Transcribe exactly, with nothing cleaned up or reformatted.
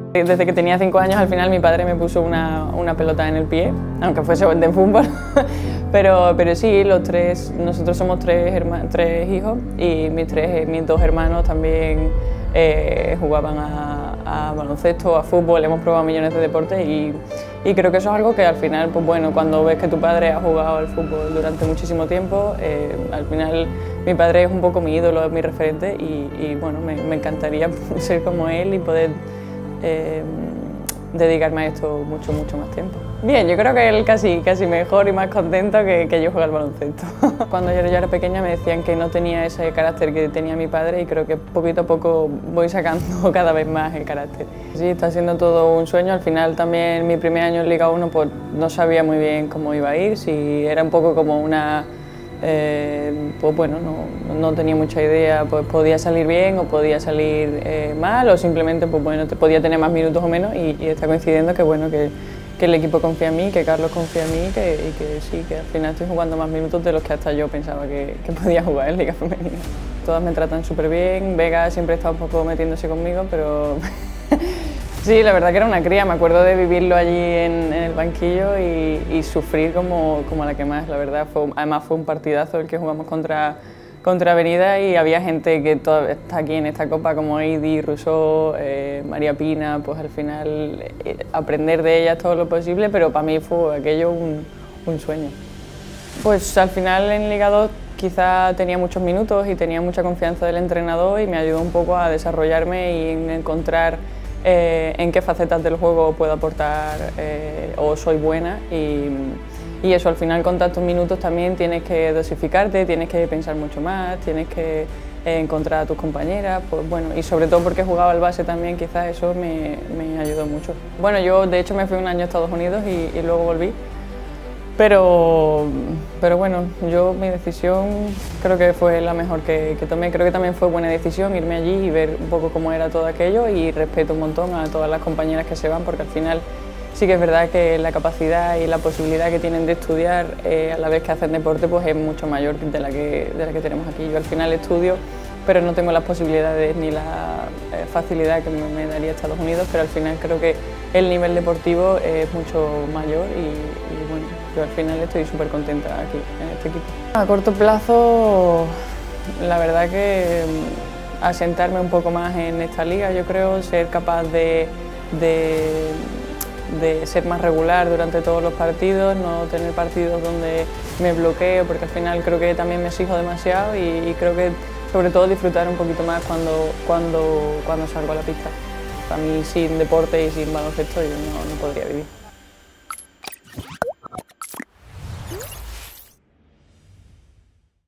Desde que tenía cinco años, al final mi padre me puso una, una pelota en el pie, aunque fuese de fútbol. pero, pero sí, los tres, nosotros somos tres, tres hijos y mis, tres, mis dos hermanos también eh, jugaban a, a baloncesto, a fútbol, hemos probado millones de deportes y, y creo que eso es algo que al final, pues bueno, cuando ves que tu padre ha jugado al fútbol durante muchísimo tiempo, eh, al final mi padre es un poco mi ídolo, es mi referente y, y bueno, me, me encantaría ser como él y poder Eh, dedicarme a esto mucho, mucho más tiempo. Bien, yo creo que él casi, casi mejor y más contento que, que yo jugar al baloncesto. Cuando yo era, yo era pequeña me decían que no tenía ese carácter que tenía mi padre y creo que poquito a poco voy sacando cada vez más el carácter. Sí, está siendo todo un sueño. Al final también mi primer año en Liga uno pues no sabía muy bien cómo iba a ir, si era un poco como una... Eh, pues bueno, no, no tenía mucha idea, pues podía salir bien o podía salir eh, mal o simplemente pues bueno, te podía tener más minutos o menos y, y está coincidiendo que bueno, que, que el equipo confía en mí, que Carlos confía en mí que, y que sí, que al final estoy jugando más minutos de los que hasta yo pensaba que, que podía jugar en Liga Femenina. Todas me tratan súper bien, Vega siempre está un poco metiéndose conmigo, pero sí, la verdad que era una cría, me acuerdo de vivirlo allí en, en el banquillo y, y sufrir como, como la que más, la verdad. Fue, además fue un partidazo el que jugamos contra, contra Avenida y había gente que todavía está aquí en esta copa como Heidi, Rousseau, eh, María Pina, pues al final eh, aprender de ellas todo lo posible, pero para mí fue aquello un, un sueño. Pues al final en Liga dos quizá tenía muchos minutos y tenía mucha confianza del entrenador y me ayudó un poco a desarrollarme y en encontrar Eh, en qué facetas del juego puedo aportar eh, o soy buena y, y eso al final con tantos minutos también tienes que dosificarte, tienes que pensar mucho más, tienes que eh, encontrar a tus compañeras, pues bueno, y sobre todo porque jugaba al base también quizás eso me, me ayudó mucho. Bueno, yo de hecho me fui un año a Estados Unidos y, y luego volví. Pero, pero bueno, yo mi decisión creo que fue la mejor que, que tomé. Creo que también fue buena decisión irme allí y ver un poco cómo era todo aquello y respeto un montón a todas las compañeras que se van porque al final sí que es verdad que la capacidad y la posibilidad que tienen de estudiar eh, a la vez que hacen deporte pues es mucho mayor de la que, de la que tenemos aquí. Yo al final estudio, pero no tengo las posibilidades ni la eh, facilidad que me, me daría Estados Unidos, pero al final creo que el nivel deportivo es mucho mayor y, y bueno, yo al final estoy súper contenta aquí en este equipo. A corto plazo, la verdad que asentarme un poco más en esta liga, yo creo, ser capaz de, de, de ser más regular durante todos los partidos, no tener partidos donde me bloqueo, porque al final creo que también me exijo demasiado y, y creo que sobre todo disfrutar un poquito más cuando, cuando, cuando salgo a la pista. Para mí sin deporte y sin baloncesto yo no, no podría vivir.